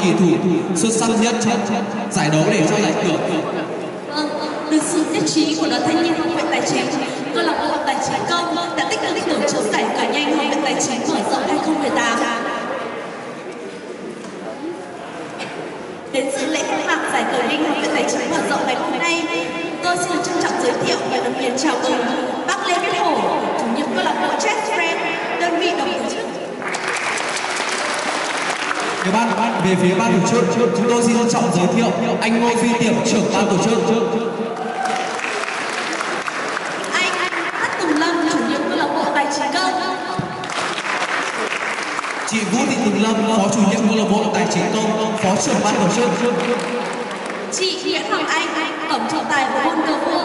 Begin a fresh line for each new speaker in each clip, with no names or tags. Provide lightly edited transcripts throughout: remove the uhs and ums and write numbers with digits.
kỳ thủ xuất sắc nhất trong giải đấu để cho giải thưởng.
Được sự nhất trí của đoàn thanh niên học viện tài chính, câu lạc bộ tài chính công đã tích cực tổ chức giải cờ nhanh học viện tài chính mở rộng 2018. Đến dự lễ khai mạc giải cờ nhanh học viện tài chính mở rộng ngày hôm nay, tôi xin được trân trọng giới thiệu và đồng nhiệt chào mừng bác Lê Viết Hổ, chủ nhiệm câu lạc bộ Chess Friend, đơn vị đồng tổ chức.
Về phía ban tổ chức, chúng tôi xin trân trọng giới thiệu anh Ngô Duy Tiệp, trưởng ban tổ chức.
Anh Tất Tùng Lâm, chủ nhiệm câu lạc bộ tài chính công.
Chị Vũ Thị Tùng Lâm, phó chủ nhiệm câu lạc bộ tài chính công, phó trưởng ban tổ chức.
Chị Nguyễn Hoàng Anh, tổng trọng tài của môn cờ vua.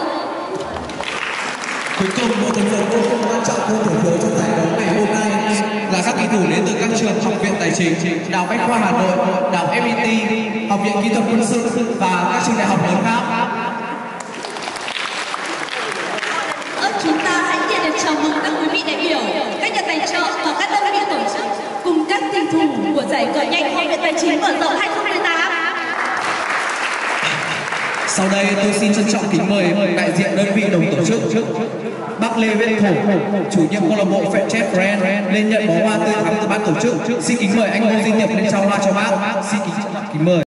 Cuối cùng, một thành phần vô cùng quan trọng không thể thiếu trong giải đấu ngày hôm nay là các kỳ thủ đến từ các trường Học viện Tài chính, Đại học Bách khoa Hà Nội, Đại học FPT, Học viện Kỹ thuật Quân sự và các trường đại học lớn khác.
Chúng ta hãy nhiệt liệt chào mừng các quý vị đại biểu, các nhà tài trợ và các đơn vị tổ chức cùng các tỷ thủ của giải cờ nhanh Học viện Tài chính mở rộng 2018.
Sau đây tôi xin trân trọng kính mời đại diện đơn vị đồng tổ chức, bác Lê Viết Hổ, chủ nhiệm câu lạc bộ Chess Friend lên nhận bó hoa tươi thắm từ ban tổ chức. Xin kính mời anh Ngô Duy Tiệp lên trao hoa cho bác. Xin kính mời.